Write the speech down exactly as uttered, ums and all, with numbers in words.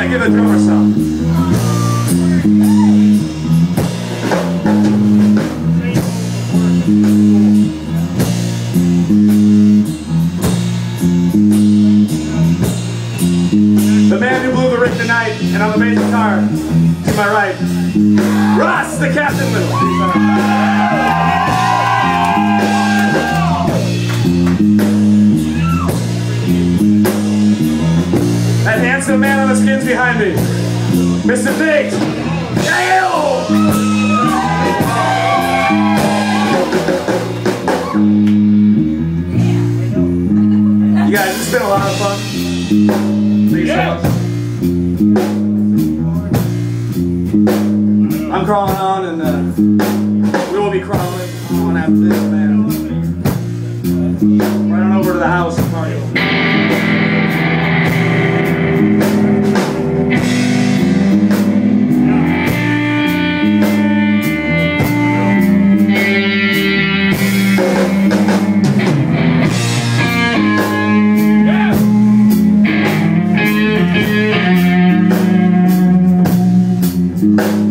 gotta give the drummer some. The man who blew the rig tonight, and on the bass guitar, to my right, Ross, the Captain Little. That handsome man on the skins behind me, Mister Big. Dale! You guys, it's been a lot of fun. Thank you so much. I'm crawling on, and uh, we will be crawling on after this, man. Right on over to the house and party. Yeah.